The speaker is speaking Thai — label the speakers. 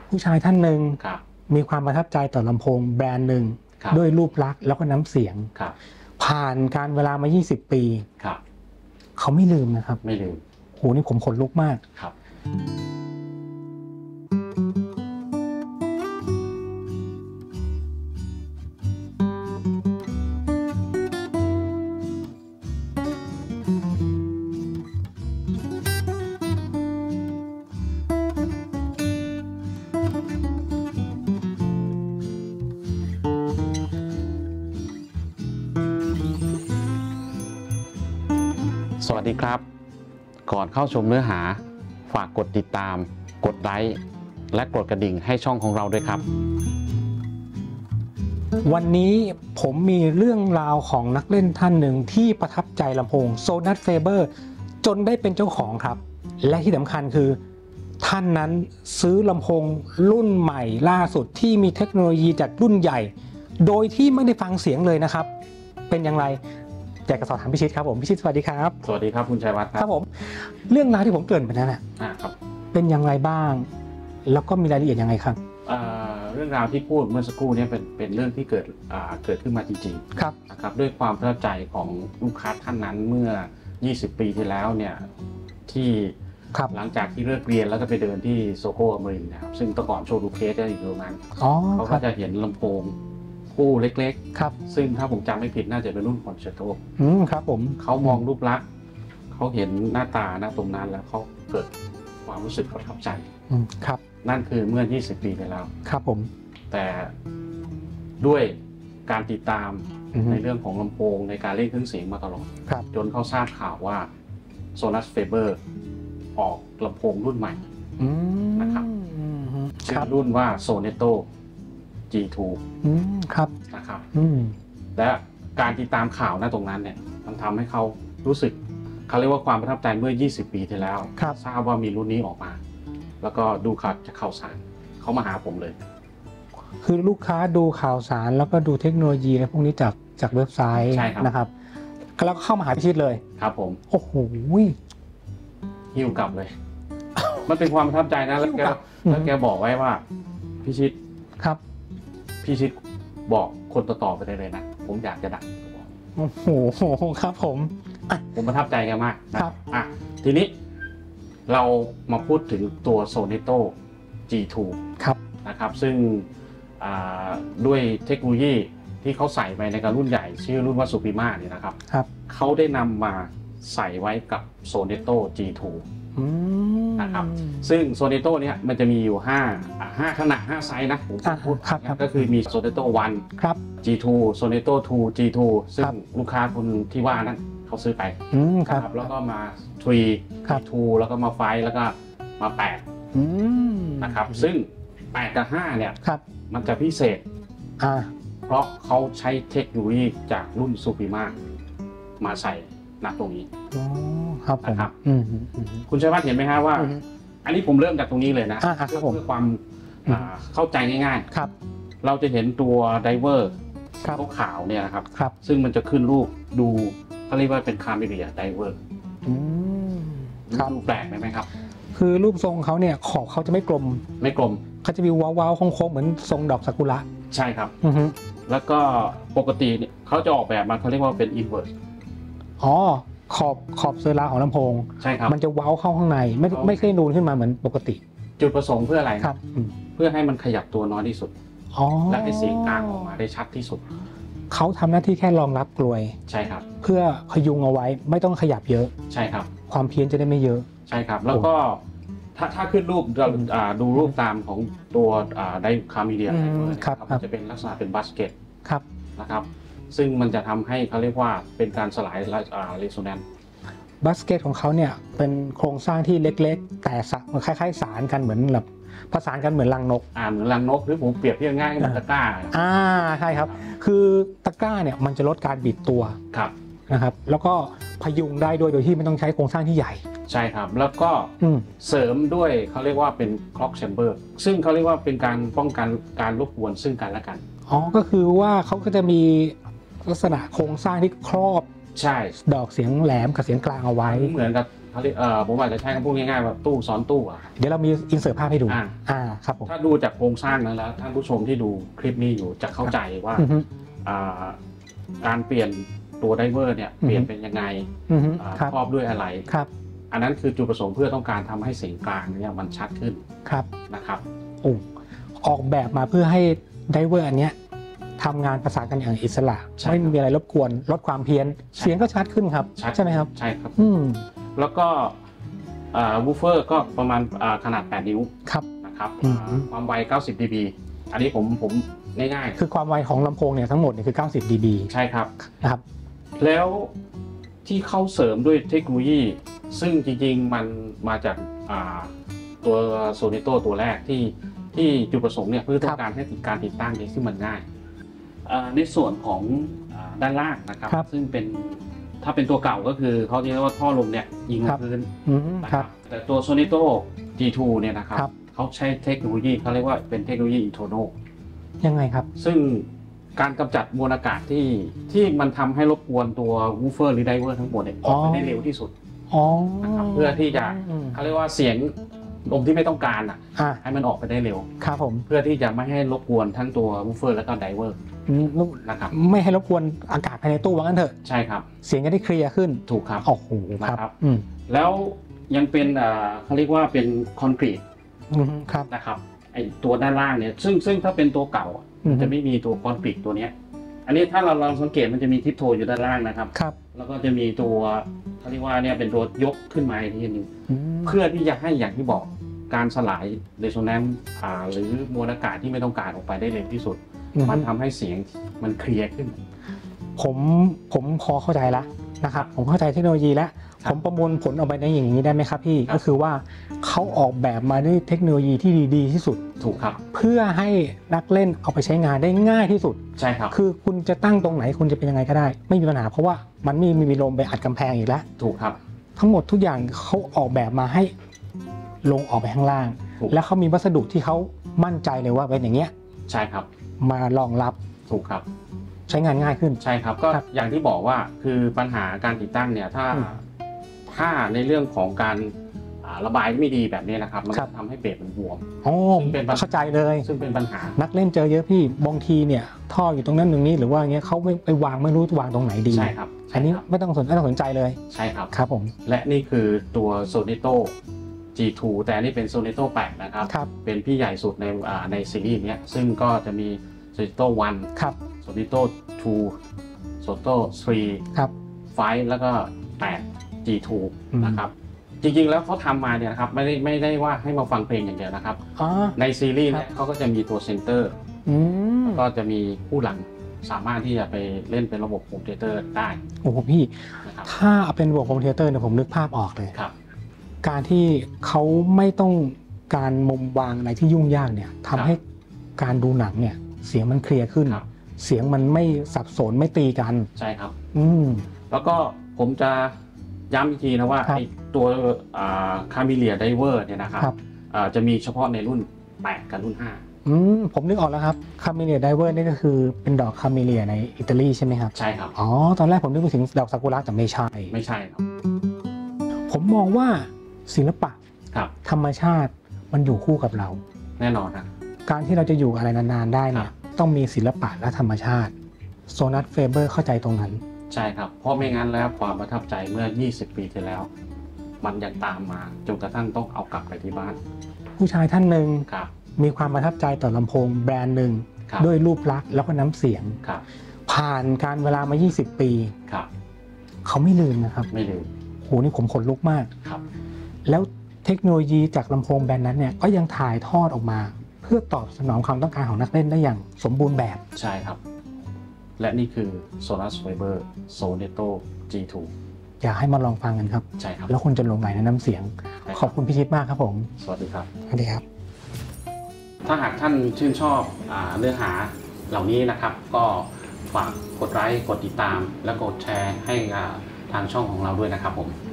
Speaker 1: ผู้ชายท่านหนึ่งมีความประทับใจต่อลำโพงแบรนด์หนึ่งด้วยรูปลักษณ์แล้วก็น้ำเสียงผ่านการเวลามา20 ปีเขาไม่ลืมนะครับ
Speaker 2: ไม่ลืม
Speaker 1: โหนี่ผมขนลุกมาก
Speaker 2: ครับสวัสดีครับก่อนเข้าชมเนื้อหาฝากกดติดตามกดไลค์และกดกระดิ่งให้ช่องของเราด้วยครับ
Speaker 1: วันนี้ผมมีเรื่องราวของนักเล่นท่านหนึ่งที่ประทับใจลำโพง Sonas Faber จนได้เป็นเจ้าของครับและที่สำคัญคือท่านนั้นซื้อลำโพงรุ่นใหม่ล่าสุดที่มีเทคโนโลยีจากรุ่นใหญ่โดยที่ไม่ได้ฟังเสียงเลยนะครับเป็นอย่างไรอยากจะสอบถามพิชิตครับผมพิชิตสวัสดีครับ
Speaker 2: สวัสดีครับคุณชัยวัฒน์
Speaker 1: ครับผมเรื่องราวที่ผมเกริ่นไปนั้น
Speaker 2: ครับ
Speaker 1: เป็นอย่างไรบ้างแล้วก็มีรายละเอียดยังไงครับ
Speaker 2: เรื่องราวที่พูดเมื่อสักครู่นี้เป็นเรื่องที่เกิดขึ้นมาจริงๆ
Speaker 1: ครับ
Speaker 2: นะครับด้วยความประทับใจของลูกค้าท่านนั้นเมื่อ20 ปีที่แล้วเนี่ยที่หลังจากที่เลิกเรียนแล้วก็ไปเดินที่โซโก้อเมรินนะครับซึ่งตะก่อนโชว์ดูเคสได้อยู่ตรงนั้นเขาก็จะเห็นลำโพงคู่เล็ก
Speaker 1: ๆครับ
Speaker 2: ซึ่งถ้าผมจำไม่ผิดน่าจะเป็นรุ่นคอนแชร์โต
Speaker 1: ครับผม
Speaker 2: เขามองรูปลักษณ์เขาเห็นหน้าตาตรงนั้นแล้วเขาเกิดความรู้สึกประทับใจ
Speaker 1: ครับ
Speaker 2: นั่นคือเมื่อ20 ปีไปแล้ว
Speaker 1: ครับผม
Speaker 2: แต่ด้วยการติดตามในเรื่องของลำโพงในการเล่นเครื่องเสียงมาตลอดจนเขาทราบข่าวว่า Sonas Faber ออกลำโพงรุ่นใหม่นะครับชื่อรุ่นว่า Soneto G2
Speaker 1: ครับ
Speaker 2: นะครับและการติดตามข่าวตรงนั้นเนี่ยมันทำให้เขารู้สึกเขาเรียกว่าความประทับใจเมื่อ20 ปีที่แล้วทราบว่ามีรุ่นนี้ออกมาแล้วก็ดูข่าวสารเขามาหาผมเลย
Speaker 1: คือลูกค้าดูข่าวสารแล้วก็ดูเทคโนโลยีอะไรพวกนี้จากเว็บไซต์นะครับแล้วก็เข้ามาหาพิชิตเลย
Speaker 2: ครับผม
Speaker 1: โอ้โห
Speaker 2: หิ้วกลับเลยมันเป็นความประทับใจนะแล้วแกบอกไว้ว่าพิชิต
Speaker 1: ครับ
Speaker 2: พิชิตบอกคนต่อไปเลยนะผมอยากจะดัง
Speaker 1: โอ้โหครับผม
Speaker 2: ประทับใจแกมากนะครับทีนี้เรามาพูดถึงตัว Soneto G2
Speaker 1: ครับ
Speaker 2: นะครับซึ่งด้วยเทคโนโลยีที่เขาใส่ไปในการรุ่นใหญ่ชื่อรุ่นว่า Suprema เนี่ยนะครับเขาได้นำมาใส่ไว้กับ Soneto G2 นะครับซึ่ง Soneto เนี่ยมันจะมีอยู่5ขนาด5ไซส์นะผมพูดก็คือมี Soneto 1
Speaker 1: ครับ
Speaker 2: G2 Soneto 2 G2 ซึ่งลูกค้าคนที่ว่านั้นเขาซื้อไป
Speaker 1: ครับ
Speaker 2: แล้วก็มา3 G2 แล้วก็มา5แล้วก็มา8นะครับซึ่ง8กับ5เนี่ยมันจะพิเศษเพราะเขาใช้เทคโนโลยีจากรุ่น Suprema มาใส่ตรงนี้
Speaker 1: นะครับ
Speaker 2: คุณชัยวัฒน์เห็นไหมฮะว่าอันนี้ผมเริ่มจากตรงนี้เลยนะเพื่อความเข้าใจง่ายๆเราจะเห็นตัวไดเวอร์ขาวเนี่ยนะครับซึ่งมันจะขึ้นรูปดูเขาเรียกว่าเป็นคาเมเลียไดเวอร์ดูแปลกไหมครับ
Speaker 1: คือรูปทรงเขาเนี่ยขอบเขาจะไม่กลมเขาจะมีว้าวๆโค้งๆเหมือนทรงดอกซากุระ
Speaker 2: ใช่ครับแล้วก็ปกติเนี่ยเขาจะออกแบบมาเขาเรียกว่าเป็นอินเวอร์ส
Speaker 1: ขอบเซอร์ราของลำโพง
Speaker 2: ใช่ครับ
Speaker 1: มันจะเว้าเข้าข้างในไม่เคยนูนขึ้นมาเหมือนปกติ
Speaker 2: จุดประสงค์เพื่ออะไรครับเพื่อให้มันขยับตัวน้อยที่สุดและให้เสียงกลางออกมาได้ชัดที่สุด
Speaker 1: เขาทำหน้าที่แค่รองรับกลวย
Speaker 2: ใช่ครับ
Speaker 1: เพื่อพยุงเอาไว้ไม่ต้องขยับเยอะ
Speaker 2: ใช่ครับ
Speaker 1: ความเพี้ยนจะได้ไม่เยอะ
Speaker 2: ใช่ครับแล้วก็ถ้าขึ้นรูปดูรูปตามของตัวไดคาเมเลียมันจะเป็นลักษณะเป็นบาสเกตนะครับซึ่งมันจะทำให้เขาเรียกว่าเป็นการสลายเรโซแนนซ์
Speaker 1: บาสเกตของเขาเนี่ยเป็นโครงสร้างที่เล็กๆแต่คล้ายๆสารกันเหมือนแบบประสานกันเหมือนรังนก
Speaker 2: เหมือนรังนกหรือผมเปรียบเทียบง่ายเหมือนตะกร้า
Speaker 1: ใช่ครับคือตะกร้าเนี่ยมันจะลดการบิดตัวนะครับแล้วก็พยุงได้ด้วยโดยที่ไม่ต้องใช้โครงสร้างที่ใหญ่
Speaker 2: ใช่ครับแล้วก็เสริมด้วยเขาเรียกว่าเป็นคล็อกแชมเบอร์ซึ่งเขาเรียกว่าเป็นการป้องกันการรบกวนซึ่งกันและกัน
Speaker 1: ก็คือว่าเขาก็จะมีลักษณะโครงสร้างที่ครอบดอกเสียงแหลมกับเสียงกลางเอาไว้
Speaker 2: เหมือนกับเขาเรียกผมอาจจะใช้คำพูดง่ายๆว่าตู้ซ้อนตู้อะ
Speaker 1: เดี๋ยวเรามีอินเสิร์ตภาพให้ดูครับผม
Speaker 2: ถ้าดูจากโครงสร้างนั้นแล้วท่านผู้ชมที่ดูคลิปนี้อยู่จะเข้าใจว่าการเปลี่ยนตัวไดเวอร์เนี่ยเปลี่ยนเป็นยังไงครอบด้วยอะไรอันนั้นคือจุดประสงค์เพื่อต้องการทำให้เสียงกลางเนี่ยมันชัดขึ้นนะครับ
Speaker 1: ออกแบบมาเพื่อให้ไดเวอร์อันเนี้ยทำงานประสานกันอย่างอิสระไม่มีอะไรรบกวนลดความเพี้ยนเสียงก็ชัดขึ้นครับใช่ไหมครับ
Speaker 2: ใช่ครับแล้วก็วูฟเฟอร์ก็ประมาณขนาด8 นิ้วนะครับความไว90 dB อันนี้ผมง่าย
Speaker 1: ๆคือความไวของลำโพงเนี่ยทั้งหมดเนี่ยคือ90 dB
Speaker 2: ใช่ครับ
Speaker 1: นะครับ
Speaker 2: แล้วที่เข้าเสริมด้วยเทคโนโลยีซึ่งจริงๆมันมาจากตัวโซนิโตตัวแรกที่จุดประสงค์เนี่ยเพื่อต้องการให้การติดตั้งเนี่ยซึ่งมันง่ายในส่วนของด้านล่างนะครับซึ่งเป็นถ้าเป็นตัวเก่าก็คือเขาเรียกว่าท่อลมเนี่ยยิงลงพื้นนะครับแต่ตัว Sonito G2 เนี่ยนะครับเขาใช้เทคโนโลยีเขาเรียกว่าเป็นเทคโนโลยี internal
Speaker 1: ยังไงครับ
Speaker 2: ซึ่งการกำจัดมวลอากาศที่มันทำให้รบกวนตัววูฟเฟอร์หรือไดเวอร์ทั้งหมดเนี่ยออกไปได้เร็วที่สุดนะครับเพื่อที่จะเขาเรียกว่าเสียงลมที่ไม่ต้องการให้มันออกไปได้เร็ว
Speaker 1: ครับผม
Speaker 2: เพื่อที่จะไม่ให้รบกวนทั้งตัววูฟเฟอร์และก็ไดเวอร์นะครับ
Speaker 1: ไม่ให้รบกวนอากาศภายในตู้ว่างั้นเถอะ
Speaker 2: ใช่ครับ
Speaker 1: เสียงจะได้เคลียร์ขึ้น
Speaker 2: ถูกครับ
Speaker 1: โอ้โห
Speaker 2: ครับแล้วยังเป็นเขาเรียกว่าเป็นคอนกรีตนะครับไอตัวด้านล่างเนี่ยซึ่งถ้าเป็นตัวเก่าจะไม่มีตัวคอนกรีตตัวนี้อันนี้ถ้าเราลองสังเกตมันจะมีทิปโทอยู่ด้านล่างนะครับแล้วก็จะมีตัวเขาเรียกว่าเนี่ยเป็นตัวยกขึ้นมาอีกทีนึงเพื่อที่จะให้อย่างที่บอกการสลายเรโซแนนซ์หรือมวลอากาศที่ไม่ต้องการออกไปได้เร็วที่สุดมันทำให้เสียงมันเคลียร์ขึ้น
Speaker 1: ผมพอเข้าใจแล้วนะครับผมเข้าใจเทคโนโลยีแล้วผมประมวลผลออกไปในอย่างนี้ได้ไหมครับพี่ก็คือว่าเขาออกแบบมาด้วยเทคโนโลยีที่ดีที่สุด
Speaker 2: ถูกครับ
Speaker 1: เพื่อให้นักเล่นเอาไปใช้งานได้ง่ายที่สุด
Speaker 2: ใช่ครับ
Speaker 1: คือคุณจะตั้งตรงไหนคุณจะเป็นยังไงก็ได้ไม่มีปัญหาเพราะว่ามันไม่มีลมไปอัดกำแพงอีกแล้ว
Speaker 2: ถูกครับ
Speaker 1: ทั้งหมดทุกอย่างเขาออกแบบมาให้ลงออกไปข้างล่างแล้วเขามีวัสดุที่เขามั่นใจเลยว่าเป็นอย่างเงี้ย
Speaker 2: ใช่ครับ
Speaker 1: มารองรับ
Speaker 2: ถูกครับ
Speaker 1: ใช้งานง่ายขึ้น
Speaker 2: ใช่ครับก็อย่างที่บอกว่าคือปัญหาการติดตั้งเนี่ยถ้าในเรื่องของการระบายไม่ดีแบบนี้นะครับมันทำให้เบสมันบวม
Speaker 1: ซึ่งเป็นเข้าใจเลย
Speaker 2: ซึ่งเป็นปัญหา
Speaker 1: นักเล่นเจอเยอะพี่บางทีเนี่ยท่ออยู่ตรงนั้นตรงนี้หรือว่าเงี้ยเขาไม่ไปวางไม่รู้วางตรงไหนดี
Speaker 2: ใช่ครับ
Speaker 1: อันนี้ไม่ต้องสนใจเลย
Speaker 2: ใช่ครับ
Speaker 1: ครับผม
Speaker 2: และนี่คือตัว Sonito G2 แต่อันนี้เป็น Sonito 8นะครับเป็นพี่ใหญ่สุดในซีรีส์นี้ซึ่งก็จะมี Sonito 1
Speaker 1: ครับ
Speaker 2: Sonito 2 Sonito 3
Speaker 1: ครับ
Speaker 2: 5แล้วก็8 G2 นะครับจริงๆแล้วเขาทำมาเนี่ยนะครับไม่ได้ว่าให้มาฟังเพลงอย่างเดียวนะครับในซีรีส์เนี่ยเขาก็จะมีตัวเซนเตอร์ก็จะมีผู้หลังสามารถที่จะไปเล่นเป็นระบบโฮมเทเตอร์ได้
Speaker 1: โอ้โหพี่ถ้าเป็นระบบโฮมเทเตอร์เนี่ยผมนึกภาพออกเลย
Speaker 2: ครับ
Speaker 1: การที่เขาไม่ต้องการมุมวางอะไรที่ยุ่งยากเนี่ยทำให้การดูหนังเนี่ยเสียงมันเคลียร์ขึ้นเสียงมันไม่สับสนไม่ตีกัน
Speaker 2: ใช่ครับแล้วก็ผมจะย้ำอีกทีนะว่าไอ้ตัวคามิเลียไดเวอร์เนี่ยนะครับจะมีเฉพาะในรุ่น8กับรุ่น5
Speaker 1: ผมนึกออกแล้วครับคามิเลียไดเวอร์นี่ก็คือเป็นดอกคามิเลียในอิตาลีใช่ไหมครับ
Speaker 2: ใช่ครับ
Speaker 1: อ๋อตอนแรกผมนึกไปถึงดอกซากุระแต่ไม่ใช่
Speaker 2: ครับ
Speaker 1: ผมมองว่าศิลปะธรรมชาติมันอยู่คู่กับเรา
Speaker 2: แน่นอนครับ
Speaker 1: การที่เราจะอยู่อะไรนานๆได้เนี่ยต้องมีศิลปะและธรรมชาติโซนัสเฟเบอร์เข้าใจตรงนั้น
Speaker 2: ใช่ครับเพราะไม่งั้นแล้วความประทับใจเมื่อ20 ปีที่แล้วมันยังตามมาจนกระทั่งต้องเอากลับไปที่บ้าน
Speaker 1: ผู้ชายท่านหนึ่งมีความประทับใจต่อลำโพงแบรนด์หนึ่งด้วยรูปลักษณ์แล้วก็น้ำเสียงผ่านการเวลามา20 ปีเขาไม่ลืมนะครับ
Speaker 2: ไม่ลืม
Speaker 1: โหนี่ผมขนลุกมากแล้วเทคโนโลยีจากลำโพงแบรนด์นั้นเนี่ยก็ยังถ่ายทอดออกมาเพื่อตอบสนองความต้องการของนักเล่นได้อย่างสมบูรณ์แบบ
Speaker 2: ใช่ครับและนี่คือ Sonas Fiber Sonito G2
Speaker 1: อยากให้มาลองฟังกันครับ
Speaker 2: ใช่ครับ
Speaker 1: แล้วคุณจะหลงไหลในน้ำเสียงขอบคุณพี่ชิดมากครับผม
Speaker 2: สวัสดีครับ
Speaker 1: สวัสดีครับ
Speaker 2: ถ้าหากท่านชื่นชอบเนื้อหาเหล่านี้นะครับก็ฝากกดไลค์กดติดตามและกดแชร์ให้ทางช่องของเราด้วยนะครับผม